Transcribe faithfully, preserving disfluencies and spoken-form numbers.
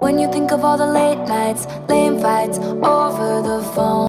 When you think of all the late nights, lame fights over the phone.